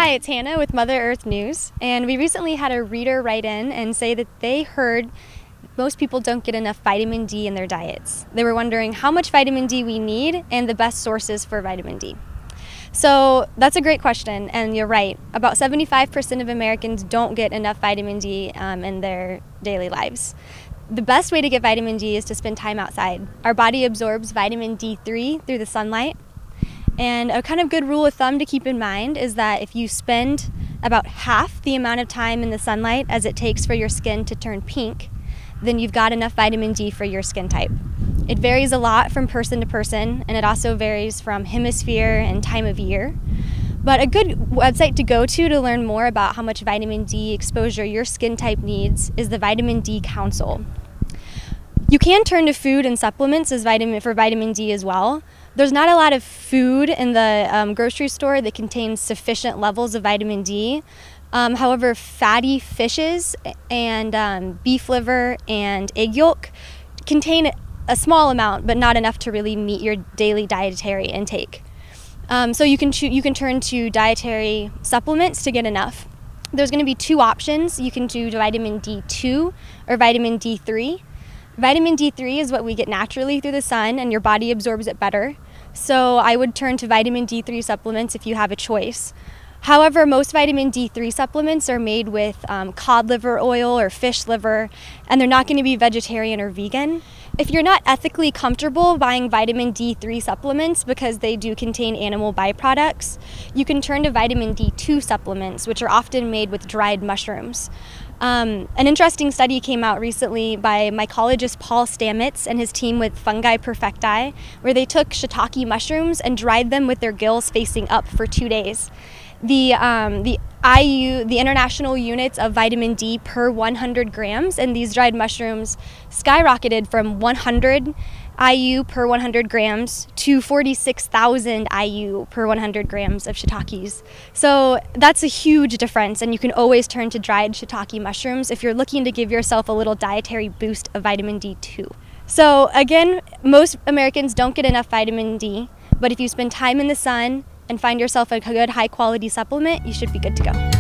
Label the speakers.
Speaker 1: Hi, it's Hannah with Mother Earth News, and we recently had a reader write in and say that they heard most people don't get enough vitamin D in their diets. They were wondering how much vitamin D we need and the best sources for vitamin D. So that's a great question, and you're right. About 75% of Americans don't get enough vitamin D in their daily lives. The best way to get vitamin D is to spend time outside. Our body absorbs vitamin D3 through the sunlight. And a kind of good rule of thumb to keep in mind is that if you spend about half the amount of time in the sunlight as it takes for your skin to turn pink, then you've got enough vitamin D for your skin type. It varies a lot from person to person, and it also varies from hemisphere and time of year. But a good website to go to learn more about how much vitamin D exposure your skin type needs is the Vitamin D Council. You can turn to food and supplements for vitamin D as well. There's not a lot of food in the grocery store that contains sufficient levels of vitamin D. However, fatty fishes and beef liver and egg yolk contain a small amount, but not enough to really meet your daily dietary intake. So you can turn to dietary supplements to get enough. There's going to be two options. You can do vitamin D2 or vitamin D3. Vitamin D3 is what we get naturally through the sun, and your body absorbs it better. So I would turn to vitamin D3 supplements if you have a choice. However, most vitamin D3 supplements are made with cod liver oil or fish liver, and they're not going to be vegetarian or vegan. If you're not ethically comfortable buying vitamin D3 supplements because they do contain animal byproducts, you can turn to vitamin D2 supplements, which are often made with dried mushrooms. An interesting study came out recently by mycologist Paul Stamets and his team with Fungi Perfecti, where they took shiitake mushrooms and dried them with their gills facing up for 2 days. The IU, the international units of vitamin D per 100 grams, and these dried mushrooms skyrocketed from 100 IU per 100 grams to 46,000 IU per 100 grams of shiitakes. So that's a huge difference, and you can always turn to dried shiitake mushrooms if you're looking to give yourself a little dietary boost of vitamin D2. So again, most Americans don't get enough vitamin D, but if you spend time in the sun and find yourself a good high quality supplement, you should be good to go.